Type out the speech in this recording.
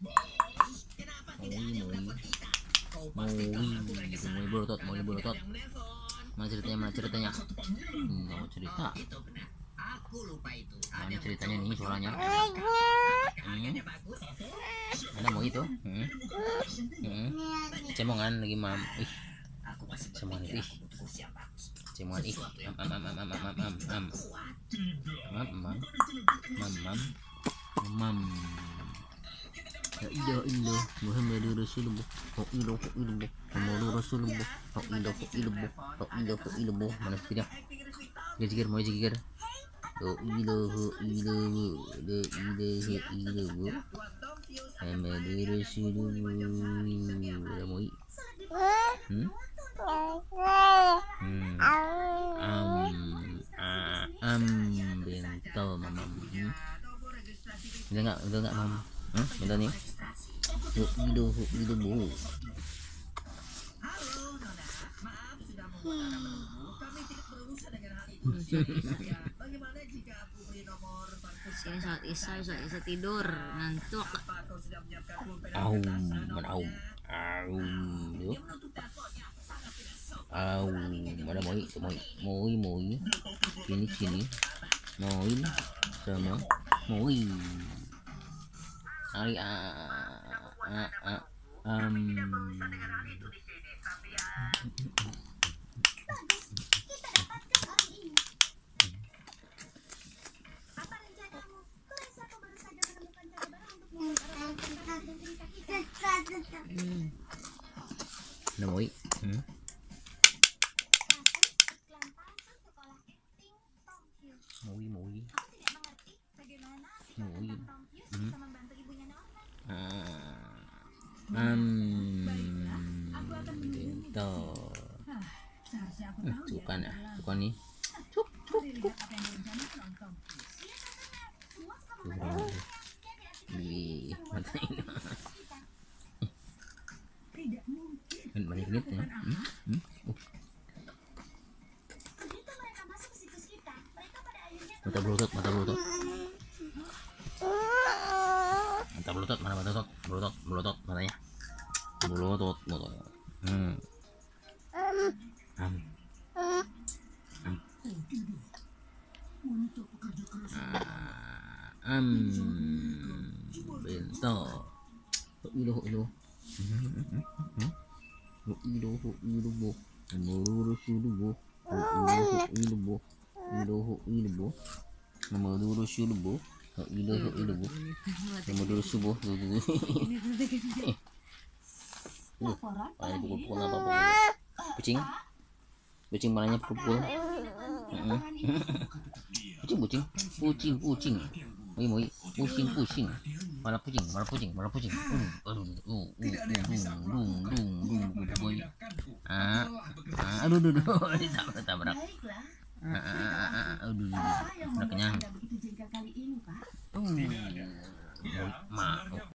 Mau berotot. Mana ceritanya? Mau cerita. Mana ceritanya nih suaranya? Ada mau itu? Cemongan lagi mam. Cemongan ih. Mam. Ya ilah Muhammadur Rasulullah. Muhammadur Rasulullah. Mana tidak? Jikir mau jikir. La ilaha illallah Muhammadur Rasulullah. Ada mau bentol mamam. Udah enggak mam? Bentar nih. Ilmu. Sini saat Isa tidur ngantuk. Mana moi sini moi sama moi ai Ada moi Tukan nih. Banyak duit ya. Mata berotot. Mana berotot matanya. Berotot. Bentol. Iluh. Pukul apa? Kucing malahnya pukul. Kucing. Moi. Pusing. Malah pucing. Aduh. Tabrak. Aduh. Udah kenyang.